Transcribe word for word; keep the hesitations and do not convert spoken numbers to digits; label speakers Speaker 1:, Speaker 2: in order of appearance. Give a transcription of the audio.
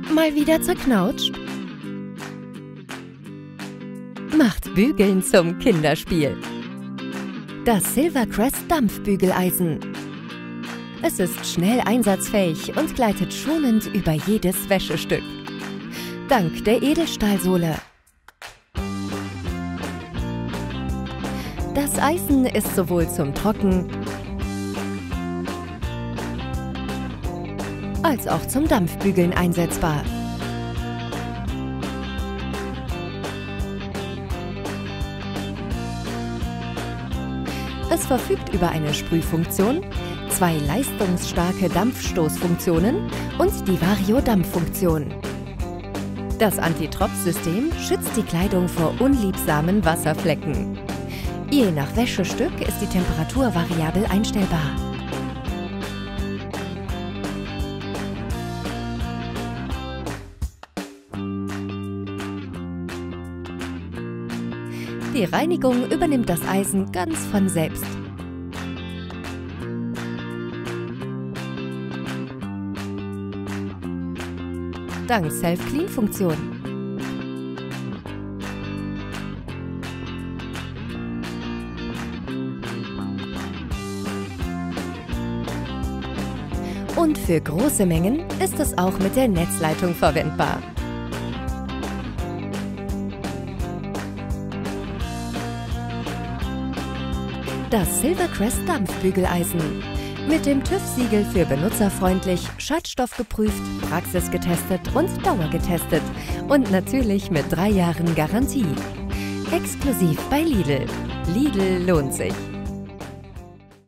Speaker 1: Mal wieder zerknautscht? Macht Bügeln zum Kinderspiel. Das Silvercrest Dampfbügeleisen. Es ist schnell einsatzfähig und gleitet schonend über jedes Wäschestück. Dank der Edelstahlsohle. Das Eisen ist sowohl zum Trocken- als auch zum Dampfbügeln einsetzbar. Es verfügt über eine Sprühfunktion, zwei leistungsstarke Dampfstoßfunktionen und die Vario-Dampffunktion. Das Anti-Tropf-System schützt die Kleidung vor unliebsamen Wasserflecken. Je nach Wäschestück ist die Temperatur variabel einstellbar. Die Reinigung übernimmt das Eisen ganz von selbst. Dank Self-Clean-Funktion. Und für große Mengen ist es auch mit der Netzleitung verwendbar. Das Silvercrest Dampfbügeleisen. Mit dem TÜV-Siegel für benutzerfreundlich, schadstoffgeprüft, praxisgetestet und dauergetestet. Und natürlich mit drei Jahren Garantie. Exklusiv bei Lidl. Lidl lohnt sich.